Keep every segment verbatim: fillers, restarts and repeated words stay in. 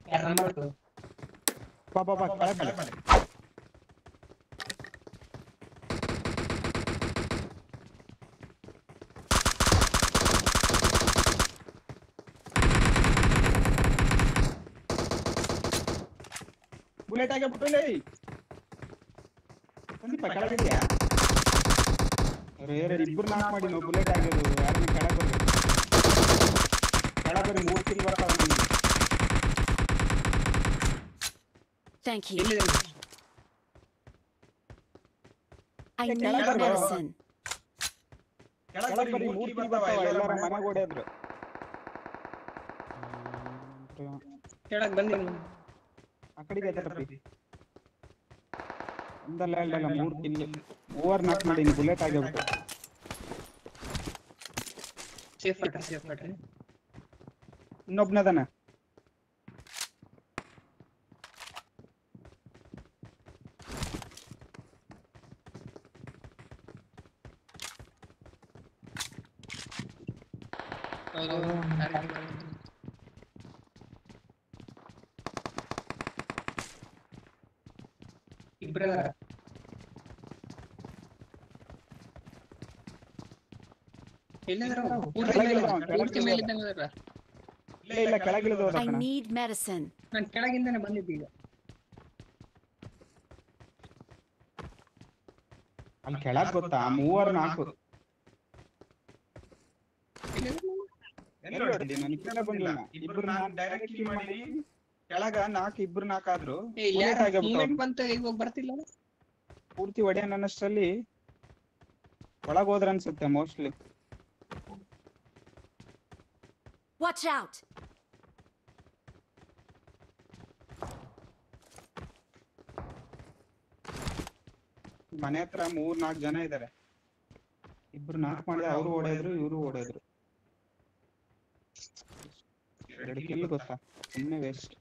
ಯಾರು number two ಬಾ ಬಾ ಬಾ ಕೆಳಗೆ ಬನ್ನಿ. ಬುಲೆಟ್ ಆಗಿ ಬಿಟ್ಟು ಸಂದೀಪ ಕೆಳಗಿದ್ಯಾ? ಎರಡು ಇಬ್ರು ನಾಕ್ ಮಾಡಿ ನಾವು ಬುಲೆಟ್ ಆಗಿರೋದು ಯಾರನ್ನ ಕೆಳಗೆ ಬರ್ರಿ ಕೆಳಗೆ ಬರ್ರಿ ಮೂರು ಕಿಲ್ ಬರ್ತಾವ ನಿಮಗೆ. Thank you. ಎಲ್ಲಿದೆ I need medicine. ಕೆಳಗೆ ಬರ್ರಿ ಮೂರು ಕಿಲ್ ಬರ್ತಾವ. ಎಲ್ಲಾರ ಮನೆಗೆ ಓಡಿದ್ರು. ಕೆಳಗೆ ಬಂದಿ ಆ ಕಡೆಗೆ ಎತ್ತರಪ್ಪಿ. ಒಂದಲ್ಲ ಎರಡಲ್ಲ ಮೂರು ಕಿಲ್ ಓವರ್ ನಾಕ್ ಮಾಡಿ ಬುಲೆಟ್ ಆಗಿಬಿಟ್ಟು. ಸೇಫ್ ಮಾಡ್ರಿ ಸೇಫ್ ಮಾಡ್ರಿ. ಇನ್ನೊಬ್ನದನ ಹೌದು ಇಬ್ರಲ್ಲ ಎಲ್ಲಿದಾರ ಪೂರ್ತಿ ಮೇಲಿದ್ದಂಗ ಅದಾರ. ಇಲ್ಲ ಇಲ್ಲ ಕೆಳಗಿಳಿದವ್ರ I need medicine. ನಾನು ಕೆಳಗಿಂದಾನೆ ಬಂದಿದ್ದೆ ಈಗ. ಅಲ್ಲಿ ಕೆಳಗ್ ಗೊತ್ತಾ ಮೂವರ್ ನಾಲ್ಕು ಎಲ್ಲಿ ಹೊಡೆದಿ ನನಗೆ ಕೆಳ ಬಂದಿಲ್ಲ. ಇಬ್ರು ನಾಲ್ಕು ಡೈರೆಕ್ಟ್ ಕಿಲ್ ಮಾಡಿ ಕೆಳಗ ನಾಲ್ಕು ಇಬ್ರು ನಾಲ್ಕು ಆದ್ರು ಮೂವ್ಮೆಂಟ್ ಬಂತ ಈಗ ಹೋಗಿ ಬರ್ತಿಲ್ಲ ಪೂರ್ತಿ ಒಡೆಯ ನನ್ನಷ್ಟರಲ್ಲಿ ಒಳಗ್ ಹೋದ್ರ ಅನ್ಸುತ್ತೆ ಮೋಸ್ಟ್ಲಿ. Watch out. ಮನೆ ಹತ್ರ ಮೂರ್ ನಾಲ್ಕು ಜನ ಇದಾರೆ. ಇಬ್ರು ನಾಲ್ಕು ಮಾಡಿ ಅವರು ಓಡಿದ್ರು ಇವರು ಓಡಿದ್ರು. ಎರಡು ಕಿಲ್ ಗೊತ್ತಾ ಸುಮ್ಮನೆ ವೇಸ್ಟ್.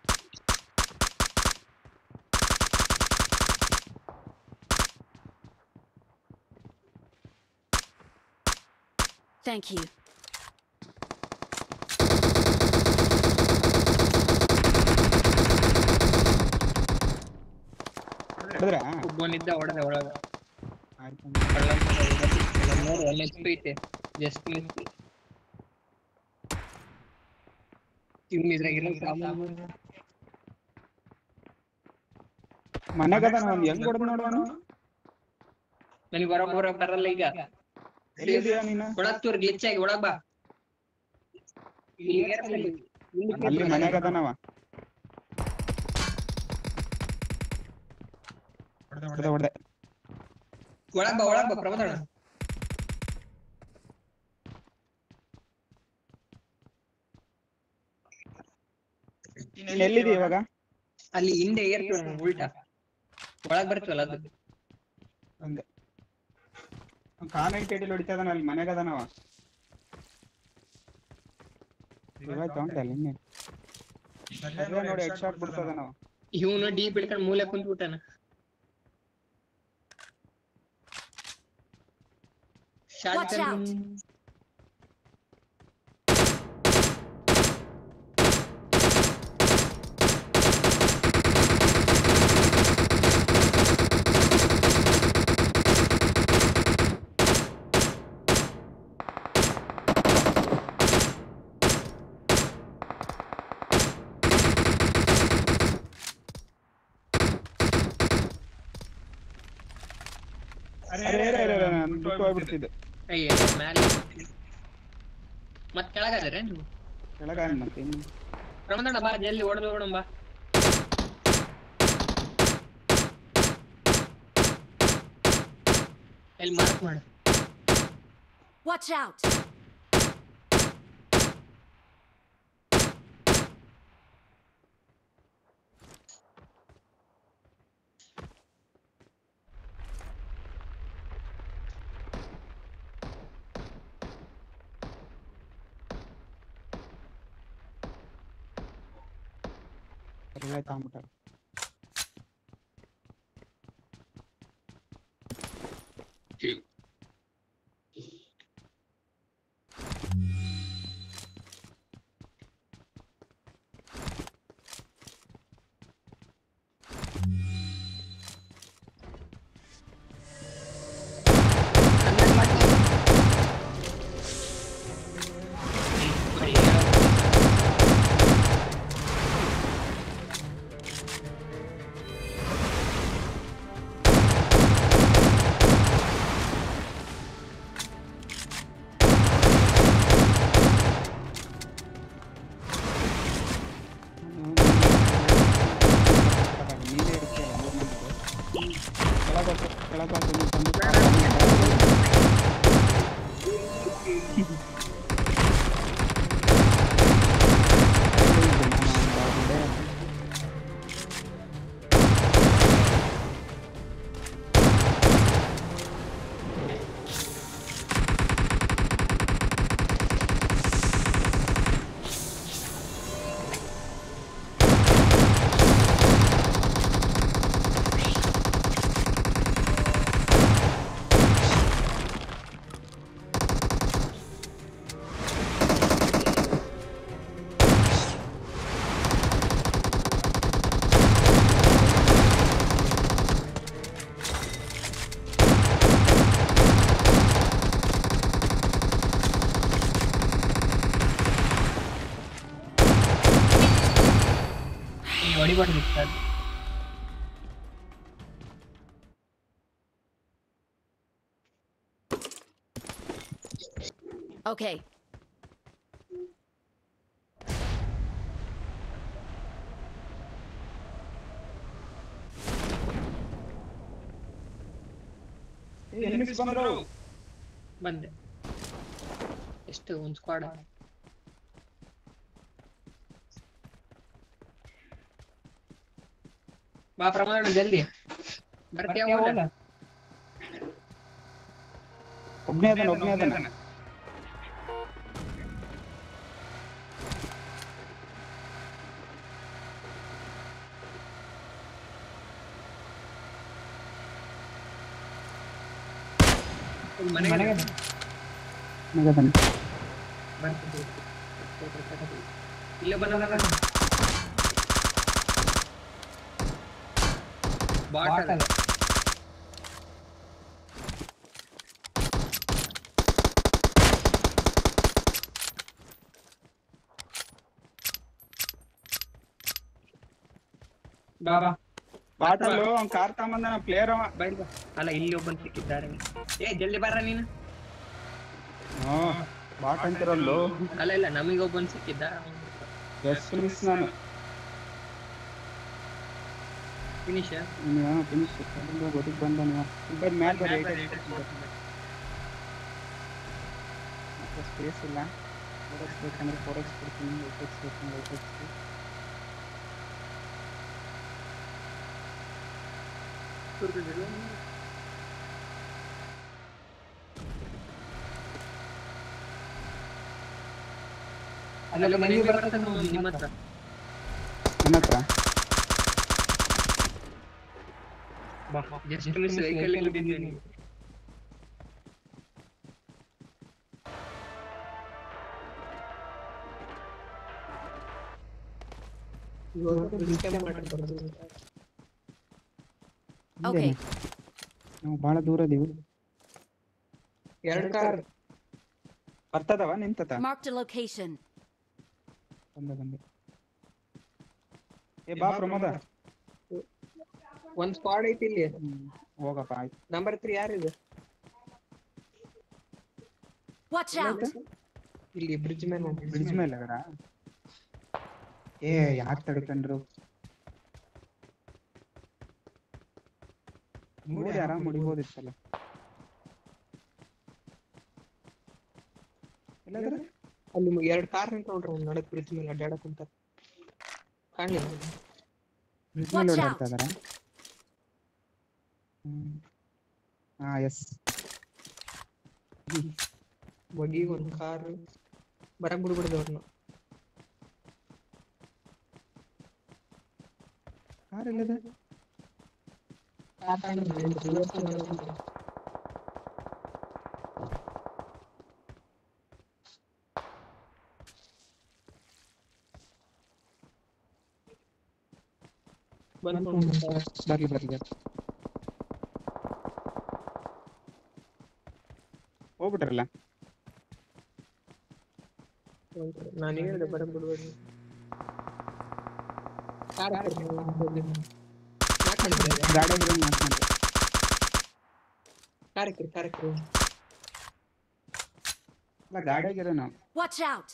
Thank you. ಹೊಡೆದ್ರಾ? ಒಬ್ಬನಿದ್ದ ಹೊಡೆದ ಒಳಗ ಆಯ್ತು ನೋಡಿ ಒನ್ ಎಚ್ ಪಿ ಐತೆ ಜಸ್ಟ್ ಮಿಸ್. ಮನೆಗದ ನಾವು ಹೆಂಗ್ ಹೊಡೆದ್ ನೋಡೋಣ. ನನಗೆ ಬರೋ ಬರೋ ಬರಲ್ಲ ಈಗ. ಎಲ್ಲಿದ್ಯಾ ನೀನು? ಒಳಗ್ ತೋರ್ ಗ್ಲಿಚ್ ಆಗಿ ಒಳಗ್ ಬಾ. ಅಲ್ಲಿ ಮನೆಗದನವ ಹೊಡೆದೆ ಹೊಡೆದೆ. ಒಳಗ್ ಬಾ ಒಳಗ್ ಬಾ ಪ್ರಮೋದಣ್ಣ. ಎಲ್ಲಿದೆ ಇವಾಗ? ಅಲ್ಲಿ ಹಿಂದೆ ಏರ್ತೀವ ಉಲ್ಟಾ ಒಳಗ್ ಬರ್ತೀವಲ್ಲ ಅದು ಒಂದೇ ಕಾನೈಟ್ ಎಡಿಲ್ ಹೊಡಿತಾ ಇದಾನ. ಅಲ್ಲಿ ಮನೆಗದನವ ನೋಡಿ ಹೆಡ್ ಶಾಟ್ ಬಿಡ್ತದ ನಾವು. ಇವನು ಡೀಪ್ ಹಿಡ್ಕೊಂಡು ಮೂಲೆ ಕುಂತ್ ಬಿಟ್ಟಾನ. Watch out. ಹೋಗ್ಬಿಡ್ತಿದ್ದೆ ಮತ್ ಕೆಳಗಾದ್ರೆ ನೀವು ಕೆಳಗ ಮತ್ತೆ ಪ್ರಮೋದಣ್ಣ ಬಾ ಜಲ್ದಿ ಓಡೋಣ ಓಡೋಣ ಬಾ. ಎಲ್ಲಿ ಮಾರ್ಕ್ ಮಾಡು. Watch out. ತಾಂಬಿಟ್ಟ ಕೆಳಗೆ ಬಂದು ಹೊಡಿಬಾರ್ದು. Okay. ಎನಿಮೀಸ್ ಬಂದ್ರು. ಬಂದೆ. ಎಷ್ಟು ಒಂದು ಸ್ಕ್ವಾಡ್. ಬಾ ಪ್ರಮಾಣ ಜಲ್ದಿ ಬರ್ತೀಯ ಹೋಗಲ್ಲ. ಒಬ್ನೇ ಅದನ ಒಬ್ನೇ ಅದನ ಮನೆಗೆ ಮನೆಗೆ ಅದನ ಬರ್ತೀವಿ. ಇಲ್ಲ ಬಂದಲ್ಲ ಬಾಟಲ್. ಬಾಬಾ ಬಾಟಲ್ ಅವ್ನ್ ಕಾರ್ ತಗೊಂಬಂದ ಪ್ಲೇಯರ್ ಅವ. ಬೈಲ್ ಬಾ. ಅಲ್ಲ ಇಲ್ಲಿ ಒಬ್ಬನ್ ಸಿಕ್ಕಿದ್ದಾರೆ. ಏ ಜಲ್ದಿ ಬಾರ ನೀನು. ಹಾ ಬಾಟ್ ಅಂತಿರಲ್ಲು. ಅಲ್ಲ ಇಲ್ಲ ನಮಗೆ ಒಬ್ಬನ್ ಸಿಕ್ಕಿದ್ದ. ಜಸ್ಟ್ ಮಿಸ್ ನಾನು. ಫಿನಿಶ್ ನೀನು ಫಿನಿಶ್ ಅಲ್ಲಿಂದ ಗೊತ್ತಿಗೆ ಬಂದ ನೀವು ಬರೀ ಮ್ಯಾಲ್ ಬರೀ ಮತ್ತೆ ಸ್ಪೇಸ್ ಇಲ್ಲ. ಫೋರೆಕ್ಸ್ ಬೇಕಂದ್ರೆ ಫೋರೆಕ್ಸ್ ಕೊಡ್ತೀನಿ. ಎಫೆಕ್ಟ್ಸ್ ಬೇಕಂದ್ರೆ ಎಫೆಕ್ಟ್ಸ್. ಅಲ್ಲ ಮನೆಗೆ ಬರ್ತದೆ ನಿಮ್ಮ ಹತ್ರ. ನನ್ನ ಹತ್ರ ಬಾ ಜಸ್ಟ್ ಮಿಸ್ ವೆಹಿಕಲ್ ಬಿದ್ದಿದ್ದೆ ನೀನು. Okay. ನಾವು ಬಹಳ ದೂರ ಇದೀವಿ. ಎರಡು ಕಾರ್ ಬರ್ತದವ ನಿಂತತ. Marked a location. ಬಂದ ಬಂದೆ. ಏ ಬಾ ಪ್ರಮೋದ. ಒಂದ್ ಸ್ಕ್ವಾಡ್ ಐತಿ ಇಲ್ಲಿ. ಹೋಗಪ್ಪ ಆಯ್ತು. ನಂಬರ್ ತ್ರೀ ಯಾರಿದೆ? Watch out. ಇಲ್ಲಿ ಬ್ರಿಡ್ಜ್ ಮೇಲೆ ಬ್ರಿಡ್ಜ್ ಮೇಲೆ ಅದರ. ಏ ಯಾಕೆ ತಡ್ಕೊಂಡ್ರು? ನೋಡಿ ಆರಾಮ್ ಮುಡಿಬೋದಿತ್ತಲ್ಲ. ಎಲ್ಲಾದ್ರೆ ಅಲ್ಲಿ ಎರಡು ಕಾರ್ ನಿಂತ್ಕೊಂಡ್ರು ನಡಕ್ ಬ್ರಿಡ್ಜ್ ಮೇಲೆ ಅಡ್ಡಾಡಕ್ ಕುಂತಾರ. ಕಾಣ್ಲಿಲ್ಲ. ಬ್ರಿಡ್ಜ್ ಮೇಲೆ ಓಡಾಡ್ತಾ ಇದಾರ. ಹಾ ಎಸ್. ಬಗ್ಗಿ ಒಂದ್ ಕಾರ್ ಬರಕ್ ಬಿಡ್ಬಿಡ್ದು ಅವ್ರನ್ನ. ಕಾರ್ ಎಲ್ಲಿದೆ? ಬರ್ಲಿ ಬರ್ಲಿ ಹೋಗ್ಬಿಟ್ರಲ್ಲ. ನಾನು ಹೇಳಿದೆ ಬರಕ್ ಬಿಡ್ಬೇಡಿ. ಗಾಡಿಯಾಗಿರೋ ನಾವು. Watch out.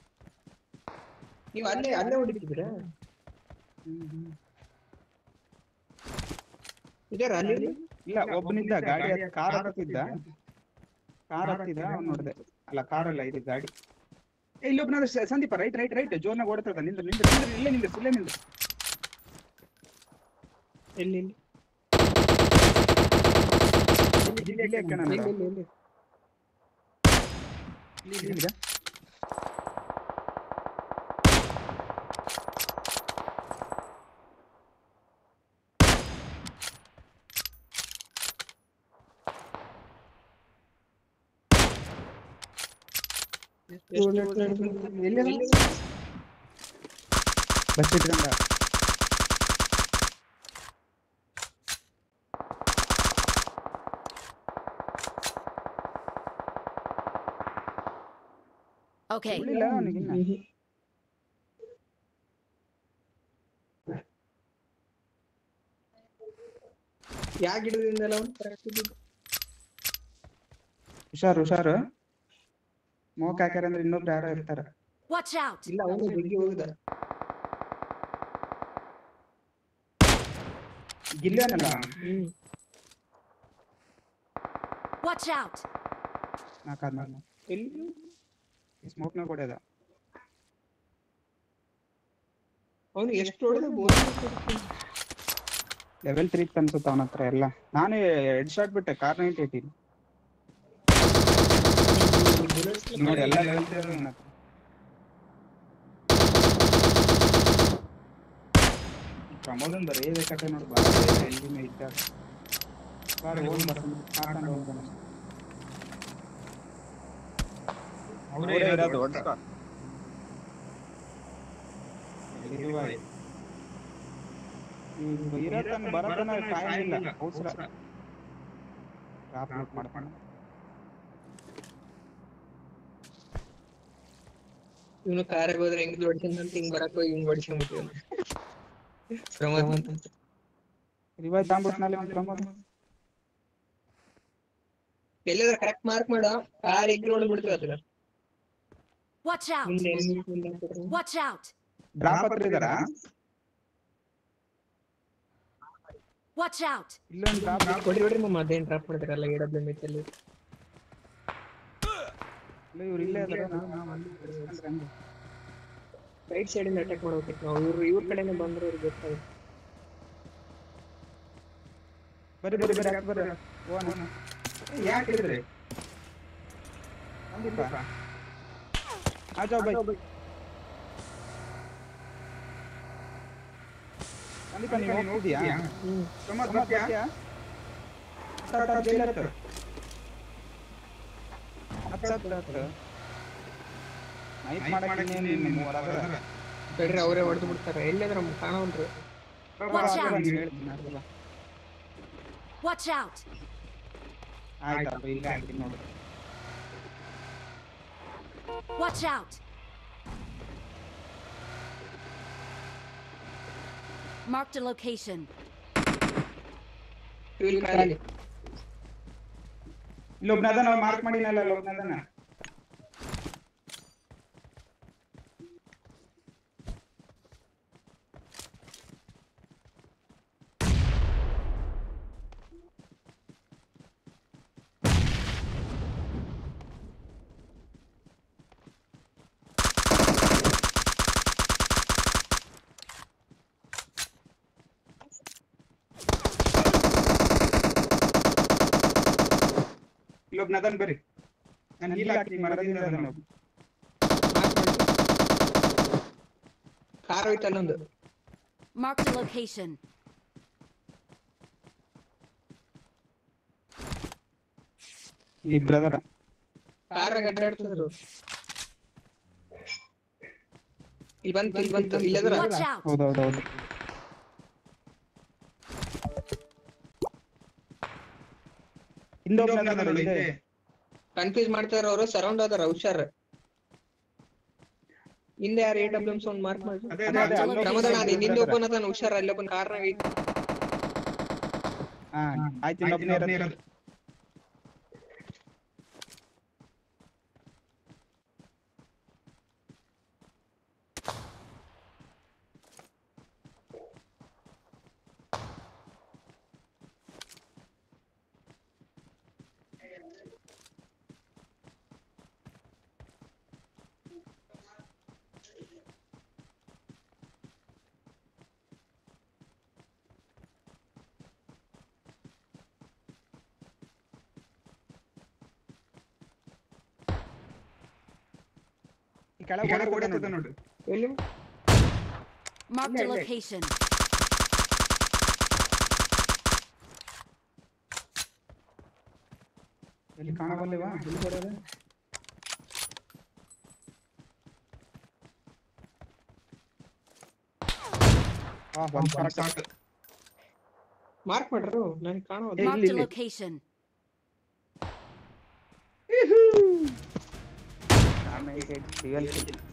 ನೀವು ಅಲ್ಲೇ ಅಲ್ಲೇ ಹೊಡಿತಿದ್ದೀರಾ? ಹ್ಮ್ ಹ್ಮ್ ಇದಾರ ಅಲ್ಲಿ ಇಲ್ಲ ಒಬ್ಬನಿದ್ದ ಗಾಡಿ ಕಾರ್ ಹತ್ತಿದ್ದ ಕಾರ್ ಹತ್ತಿದ ಅವ್ನು ನೋಡಿದೆ ಅಲ್ಲ ಕಾರಲ್ಲ ಇದು ಗಾಡಿ ಇಲ್ಲಿ ಒಬ್ಬನಾದ್ರೆ ಸಂದೀಪ ರೈಟ್ ರೈಟ್ ರೈಟ್ ಜೋರ್ನಾಗ ಓಡ್ತದ ನಿಂದ್ರ ನಿಂದ್ರ ನಿಂದ್ರ ಇಲ್ಲೇ ನಿಂದ್ರ ಇಲ್ಲೇ ನಿಂದ್ರ ಎಲ್ಲಿ ಎಲ್ಲಿ ಇಲ್ಲಿ ಇಲ್ಲಿ ಹಾಕ್ಯಾನ ಎಲ್ಲಿ ಎಲ್ಲಿ ಎಲ್ಲಿ ಇಲ್ಲಿ ಬಸ್ ಇಟ್ಕೊಂಡ Okay. ಇಲ್ಲ ಅವನಿಗಿನ್ನ ಯಾವ ಗಿಡದಿಂದಲ್ಲ ಹುಷಾರು ಹುಷಾರು ಮೋಕ್ ಹಾಕ್ಯಾರ ಅಂದ್ರೆ ಇನ್ನೊಬ್ರು ಯಾರೋ ಇರ್ತಾರ Watch out. ಇಲ್ಲ ಅವನು ಜಿಗ್ಗಿ ಹೋಗಿದ ಗಿಲ್ಲೇನಲ್ಲ ಹ್ಮ್ Watch out. ನಾಲ್ಕಾದ್ಮೇಲೆ ಎಲ್ಲಿ ಸ್ಮೋಕ್ನಾಗ ಕೊಡ್ಯದ ಅವನು ಎಷ್ಟು ಹೊಡೆದ ಬೋಲ್ ಲೆವೆಲ್ ತ್ರೀ ಅನ್ಸುತ್ತ ಅವನ ಹತ್ರ ಎಲ್ಲ ನಾನು ಹೆಡ್ ಶಾಟ್ ಬಿಟ್ಟೆ ಕಾರ್ ನೈಂಟಿ ಏಯ್ಟೀನ್ ನೋಡಿ ಎಲ್ಲ ಲೆವೆಲ್ ತ್ರೀ ಅವನ ಹತ್ರ ಪ್ರಮೋದನ್ ಬರೀ ಕತೆ ನೋಡಿ ಬಾಳ ಎಲ್ಲಿನ ಇದ್ದಾಗ ಬಾಳ ಓನ್ ಬರ್ತಾನೆ ಹಾಕೊಂಡು ಹೋಗ್ತಾನೆ ಅವರೇ ಇರೋದು ದೊಡ್ಡ ಇರತನ ಬರತನ ಕಾಯಿಲ್ಲ ಅವಸರ ಡ್ರಾಪ್ ಲೂಟ್ ಮಾಡ್ತಾನೆ ಇವನು ಕಾರಿಗೆ ಹೋದ್ರೆ ಹೆಂಗ್ ಹೊಡ್ಸಿಂದ ಅಂತ ಹಿಂಗ್ ಬರಕ್ ಹೋಗಿ ಹಿಂಗ್ ಹೊಡ್ಸ್ಕೊಂಡ್ಬಿಟ್ಟಿವನು ಪ್ರಮೋದ್ ಅಂತ ರಿವೈವ್ ತಾಂಬಿಟ್ನಲ್ಲಿ ಒಂದು ಪ್ರಮೋದ್ ಎಲ್ಲಾದ್ರೂ ಕರೆಕ್ಟ್ ಮಾರ್ಕ್ ಮಾಡ ಕಾರ್ ಹೆಂಗ್ ರೋಡ್ ಬಿಡ್ತೀವಿ ಅದ್ರ Watch out. ಮುಂದೆ ಎಲ್ಲಿ ಮುಂದೆ ಹಾಕಿದ್ರೆ Watch out. ಡ್ರಾಪ್ ಹತ್ರ ಇದಾರ Watch out. ಇಲ್ಲೊಂದು ಡ್ರಾಪ್ ಕೊಡಿ ಹೊಡ್ರಿ ಮಮ್ಮ ಅದೇನ್ ಡ್ರಾಪ್ ಮಾಡ್ತಾರಲ್ಲ ಎ ಡಬ್ಲ್ಯೂ ಮಿತ್ ಅಲ್ಲಿ ಇಲ್ಲ ಇವ್ರು ಇಲ್ಲೇ ಇದಾರೆ ನಾವು ಅಲ್ಲಿ ಹಂಗೆ ರೈಟ್ ಸೈಡ್ ಇಂದ ಅಟ್ಯಾಕ್ ಮಾಡ್ಬೇಕು ನಾವು ಇವ್ರು ಇವ್ರ ಕಡೆನೇ ಬಂದ್ರೆ ಇವ್ರಿಗೆ ಗೊತ್ತಾಗುತ್ತೆ ಬರಿ ಬರಿ ಬರಿ ಯಾಕೆ ಬರ್ರಿ ಓನ ಯಾಕೆ ಇದ್ರಿ ಸಂದೀಪ ಆ ಜಾओ ಬೈ ಸಂದೀಪ ನೀನು ಹೋಗ್ತಿದ್ಯಾ ಹ್ಮ್ ಪ್ರಮೋದ್ ಬರ್ತೀಯಾ ಸ್ಟಾರ್ಟ್ ಆಫ್ ಜೈಲ್ ಹತ್ರ ಹತ್ತು ಹತ್ತು ಹತ್ತು ನೈಟ್ ಮಾಡಕ್ಕೆ ನೀನು ಮೂವರ ಬೇಡ್ರಿ ಅವರೇ ಹೊಡೆದು ಬಿಡ್ತಾರೆ ಎಲ್ಲಾದ್ರ ಕಾಣವಲ್ರಿ Watch out. ಹೇಳ್ತೀನಿ Watch out. ಆಯ್ತಪ್ಪ ಇಲ್ಲ ಹಾಕಿ ನೋಡು Watch out. Marked a location. Fuel ಖಾಲಿ ಇಲ್ಲೊಬ್ನದನ ಮಾರ್ಕ್ ಮಾಡಿನಲ್ಲ ಇಲ್ಲೊಬ್ನದನ ಇಲ್ಲೊಬ್ನದನ್ ಬರ್ರಿ ನಾನು ಹೀಲ್ ಹಾಕಿ ಮರದಿಂದ ಅದನ್ನ ಕಾರ್ ಹೋಯ್ತಲ್ಲ ಒಂದು Marked a location. ಈ ಬ್ರದರ್ ಕಾರ್ ಅಡ್ಡಾಡ್ತಿದ್ರು ಇಲ್ಲಿ ಬಂತು ಇಲ್ಲಿ ಬಂತು ಇಲ್ಲದ್ರ Watch out. ಹೌದೌದೌದು ಹಿಂದೊಬ್ನದನ ನೋಡಿ ಇದೆ ಕನ್ಫ್ಯೂಸ್ ಮಾಡ್ತಾರ ಅವರು ಸರೌಂಡ್ ಆದಾರ ಹುಷಾರ್ ಹಿಂದೆ ಯಾರು A W M sound mark ಮಾಡಿ ಅದೇ ಅದೇ ಅದೇ ಅಲ್ಲೊಬ್ಬ ಪ್ರಮೋದನ ಅದೇ ನಿಂದ brother. ಒಬ್ಬನ ಅದಾನ ಹುಷಾರ್ ಅಲ್ಲಿ ಒಬ್ಬನ ಕಾರ್ನಾಗ ಐತಿ ಹಾ ಆಯ್ತು ಇನ್ನೊಬ್ನೇ ಇರೋದು ಕೆಳಗೆ ಓಡಾಡ್ತದ ನೋಡು. ಎಲ್ಲಿ Marked a location. ಎಲ್ಲಿ ಕಾಣಬಲ್ಲವಾ? ಎಲ್ಲಿ ಕೊಡೋದು? ಆ ಒಂದು ಕರೆಕ್ಟ್ ಮಾರ್ಕ್ ಮಾಡ್ರು ನನಗೆ ಕಾಣೋದು. Marked a location. ಆಮೇಲೆ ರಿಯಲ್